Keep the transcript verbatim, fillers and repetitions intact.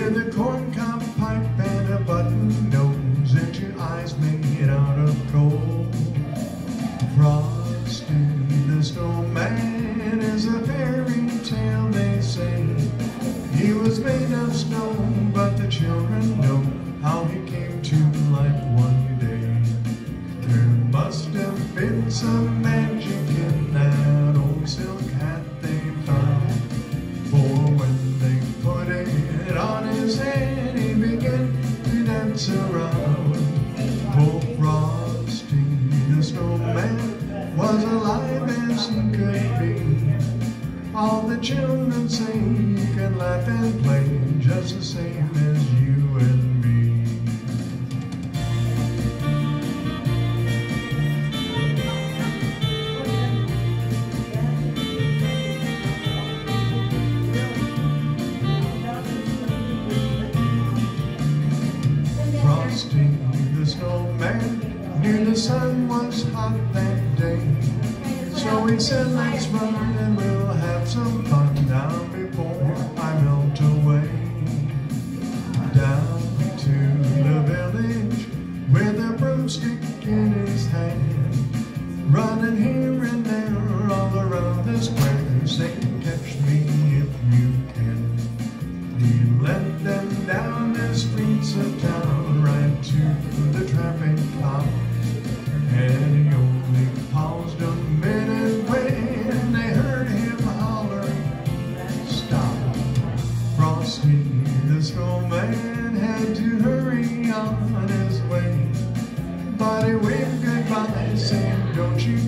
with a corncob pipe and a button nose and two eyes made out of coal. Frosty the Snowman is a fairy tale, they say. He was made of snow, but the children know how he came to life one day. There must have been some magic in that old silk hat they found, for when they put it on his head, he began to dance around. Oh, Frosty the Snowman was alive as he could be. All the children say he can laugh and play just the same as you and me. Frosty the Snowman knew the sun was hot that day, so he said, let's run and we'll have some fun down before I melt away. Down to the village with a broomstick in his hand, running here and there all around the square, saying, catch me if you can. He led them down the streets of town right to the traffic cop, and he only paused a minute when they heard him holler, stop. Frosty the Snowman had to hurry on his way, but he waved goodbye saying, don't you